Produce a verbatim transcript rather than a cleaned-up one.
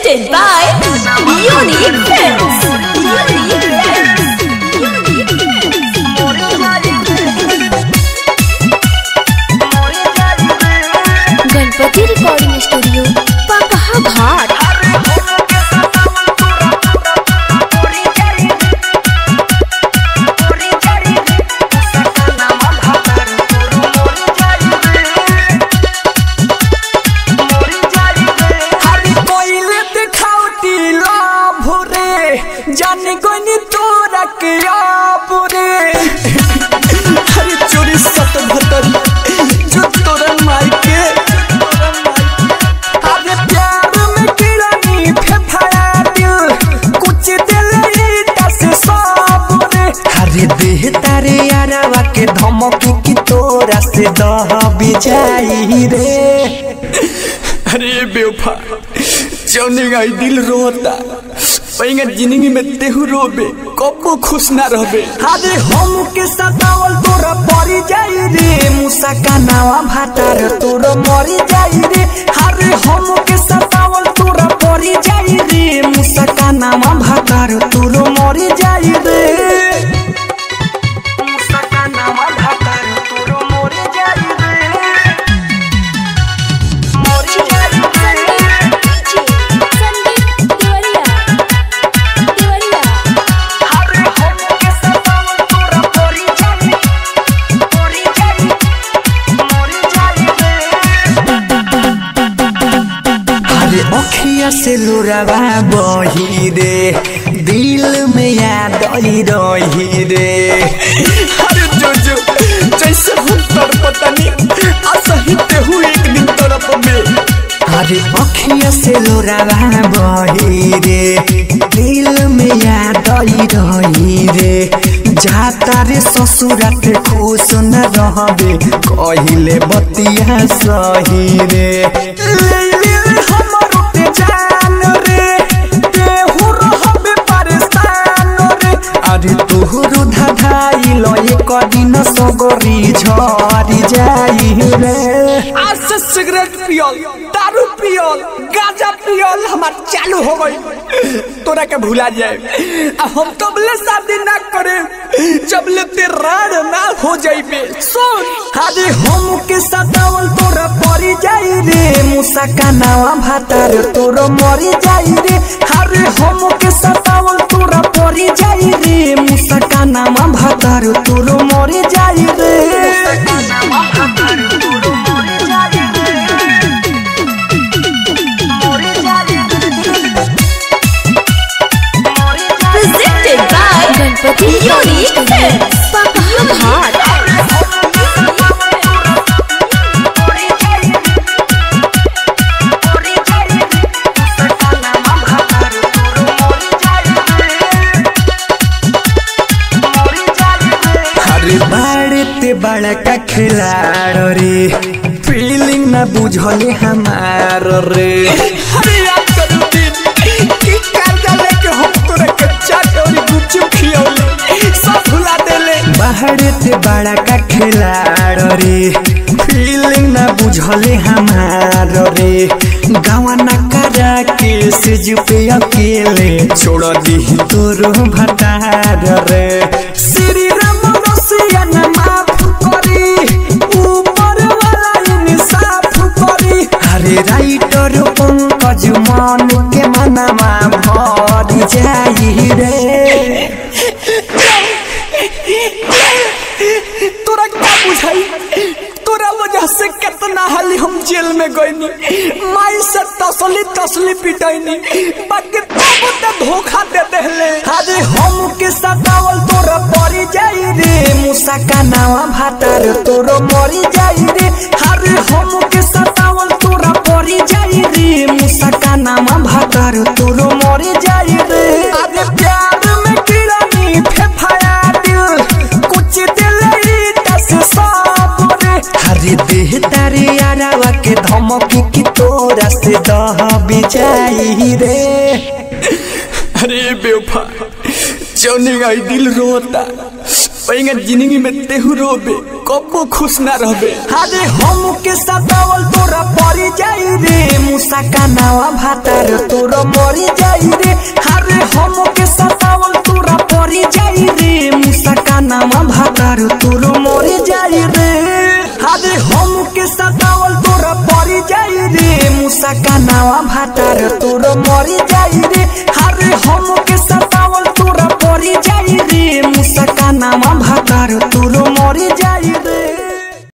Presented by Unique Films. Unique Films. Unique Films. Ganpati recording studio Pakaha Ghat. जाने कोई तोरा के आपुरे हरी चोरी सत भतर जो तोरा माई के अरे प्यार में कीड़ा नी फेफड़ा दिल कुछ दिल ईटा से साबुरे हरे देह तारे यारावा के धमकी की तोरा से दह बिजाई रे अरे बेवफा जौने गाई दिल रोता पईंगा जिंदगी में तेहु रोबे कबो खुश ना रहबे अरे हम के सतावल तोरा परी जाई रे मुसा का नावा भातार तोरा मरी जाई रे अरे हम के सतावल तोरा परी जाई रे मुसा का नावा भातार तोरा मरी जाई रे मुसा का नावा भातार तोरा मरी जाई रे मरी जाई अखिया से लोरावा बही रे दिल में याद आई रही रे अरे जो जो जैसे हम तड़पतनी असही तेहु एक दिन तड़प में अरे अखिया से लोरावा बही रे दिल में याद आई रही रे जाता रे ससुरात खुश न रहबे कहिले बतिया सही रे अरे तोहरो धाधाई लय कदिन सगरी झरी जाई रे आज से सिगरेट पियल दारू पियल गांजा पियल हमार चालू हो गई तोरा के भुला जाए हम तबले शादी ना करे जबले ते राड ना हो जाइबे सुन अरे हम के सतावल तोरा परी जाई रे मुसा का नावा भातार तोरा मरी जाई रे अरे हम के सतावल तोरा परी जाई रे मुसा का नावा भातार तोरा मरी जाई रे Presented by Ganpati Unique Films. Pakaha घाट। बाड़ते बड़ा का खिलाड़ रे फीलिंग ना बुझले हमार रे अरे याद करू दिन की कर्जा लेके हम तोरा के चाट और गुपचुप खियौले सब भुला देले बाड़ते बड़ा का खिलाड़ रे फीलिंग ना बुझले हमार रे गावा ना करा के सिज पे अकेले छोड़ दी तोरो भतार रे श्री राम माफ करी ऊपर वाला इंसाफ करी अरे राइटर पंकज मन के मनमा भर जाई रे तोरा क्या बुझाई तोरा वजह से कितना हाली हम जेल में गईनी माई से तसली तसली पिटैनी बाकी तब तो धोखा दे देले अरे हम के सतावल तोरा परी जाई रे मुसा का नावा भातार तोरा मरी जाई रे अरे हम के सतावल तोरा परी जाई रे मुसा का नावा भातार तोरा मरी जाई रे अरे प्यार में कीड़ा नी फेफड़ा दिल कुछ दिल ईटा से साबुरे हरे देह तारे यारावा के धमकी की तोरा से दह बिजाई रे अरे बेवफा जौने गाई दिल रोता ओइंगा जिंदगी में तेहू रोबे कबो खुश ना रहबे। अरे हम के सतावल तोरा परी जाई रे मुसा कानावा भातार तोरा मरी जाई रे। अरे हम के सतावल तोरा परी जाई रे मुसा कानावा भातार तोरा मरी जाई रे। अरे हम के सतावल तोरा परी जाई रे मुसा कानावा भातार तोरा मरी जाई रे। अरे